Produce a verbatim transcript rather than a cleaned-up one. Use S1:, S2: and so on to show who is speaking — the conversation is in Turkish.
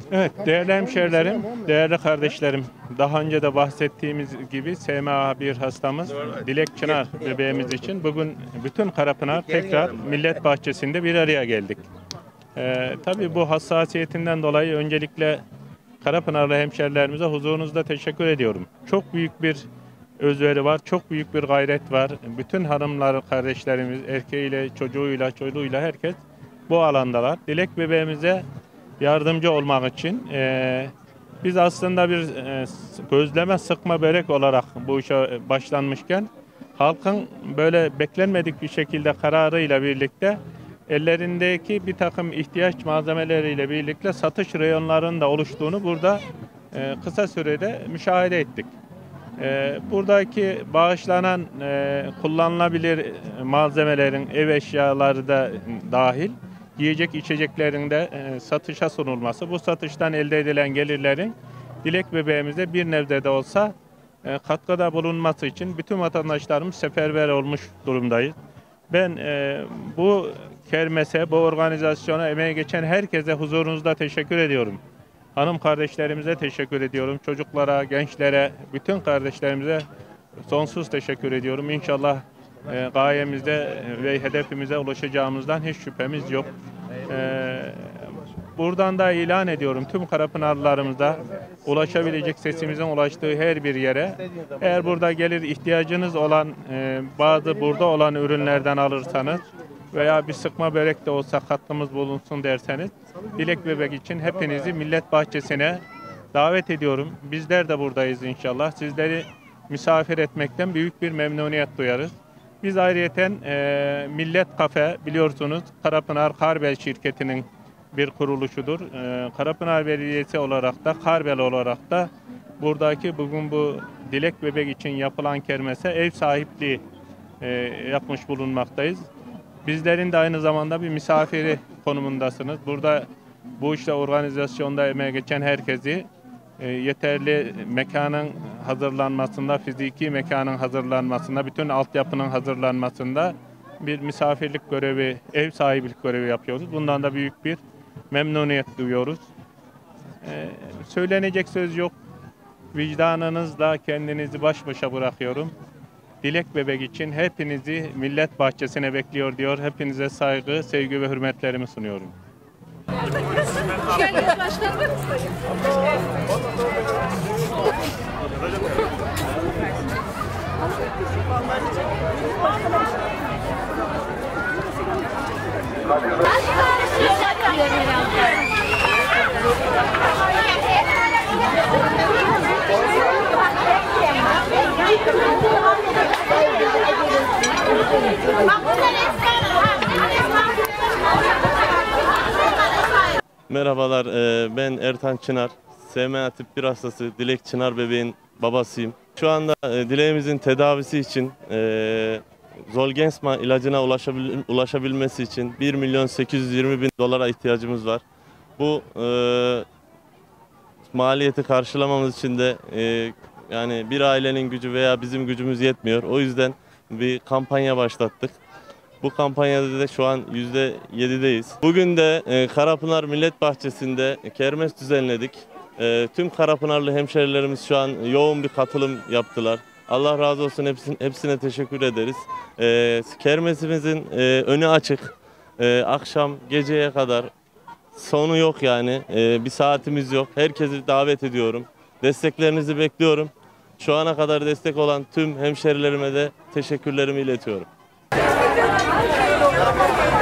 S1: Evet, değerli hemşehrilerim, değerli kardeşlerim, daha önce de bahsettiğimiz gibi S M A bir hastamız Dilek Çınar bebeğimiz için bugün bütün Karapınar tekrar Millet Bahçesi'nde bir araya geldik. Ee, tabii bu hassasiyetinden dolayı öncelikle Karapınarlı hemşehrilerimize huzurunuzda teşekkür ediyorum. Çok büyük bir özveri var, çok büyük bir gayret var. Bütün hanımlar, kardeşlerimiz, erkeğiyle, çocuğuyla, çocuğuyla herkes bu alandalar. Dilek bebeğimize yardımcı olmak için e, biz aslında bir e, gözleme sıkma börek olarak bu işe başlanmışken halkın böyle beklenmedik bir şekilde kararıyla birlikte ellerindeki bir takım ihtiyaç malzemeleriyle birlikte satış reyonlarının da oluştuğunu burada e, kısa sürede müşahede ettik. E, buradaki bağışlanan e, kullanılabilir malzemelerin ev eşyaları da dahil yiyecek içeceklerin de e, satışa sunulması, bu satıştan elde edilen gelirlerin Dilek bebeğimize bir nebze de olsa e, katkıda bulunması için bütün vatandaşlarımız seferber olmuş durumdayız. Ben e, bu kermese, bu organizasyona emeği geçen herkese huzurunuzda teşekkür ediyorum. Hanım kardeşlerimize teşekkür ediyorum. Çocuklara, gençlere, bütün kardeşlerimize sonsuz teşekkür ediyorum. İnşallah e, gayemizde ve hedefimize ulaşacağımızdan hiç şüphemiz yok. E, buradan da ilan ediyorum tüm Karapınarlılarımıza ulaşabilecek sesimizin ulaştığı her bir yere. Eğer burada gelir ihtiyacınız olan e, bazı burada olan ürünlerden alırsanız veya bir sıkma börek de olsa katkımız bulunsun derseniz Dilek Bebek için hepinizi Millet Bahçesi'ne davet ediyorum. Bizler de buradayız inşallah. Sizleri misafir etmekten büyük bir memnuniyet duyarız. Biz ayrıyeten e, Millet Kafe biliyorsunuz Karapınar Karbel şirketinin bir kuruluşudur. E, Karapınar Belediyesi olarak da Karbel olarak da buradaki bugün bu Dilek Bebek için yapılan kermese ev sahipliği e, yapmış bulunmaktayız. Bizlerin de aynı zamanda bir misafiri konumundasınız. Burada bu işte organizasyonda emeği geçen herkesi e, yeterli mekanın hazırlanmasında, fiziki mekanın hazırlanmasında, bütün altyapının hazırlanmasında bir misafirlik görevi, ev sahibilik görevi yapıyoruz. Bundan da büyük bir memnuniyet duyuyoruz. E, söylenecek söz yok. Vicdanınızla kendinizi baş başa bırakıyorum. Dilek Bebek için hepinizi Millet Bahçesi'ne bekliyor diyor. Hepinize saygı, sevgi ve hürmetlerimi sunuyorum.
S2: Merhabalar, ben Ertan Çınar, S M A tip bir hastası Dilek Çınar bebeğin babasıyım. Şu anda dileğimizin tedavisi için Zolgensma ilacına ulaşabil ulaşabilmesi için bir milyon sekiz yüz yirmi bin dolara ihtiyacımız var. Bu e, maliyeti karşılamamız için de e, yani bir ailenin gücü veya bizim gücümüz yetmiyor. O yüzden bir kampanya başlattık. Bu kampanyada da şu an yüzde yedideyiz. Bugün de e, Karapınar Millet Bahçesi'nde kermes düzenledik. E, tüm Karapınarlı hemşerilerimiz şu an yoğun bir katılım yaptılar. Allah razı olsun, hepsine, hepsine teşekkür ederiz. E, kermesimizin e, önü açık. E, akşam geceye kadar sonu yok yani. E, bir saatimiz yok. Herkesi davet ediyorum. Desteklerinizi bekliyorum. Şu ana kadar destek olan tüm hemşerilerime de teşekkürlerimi iletiyorum.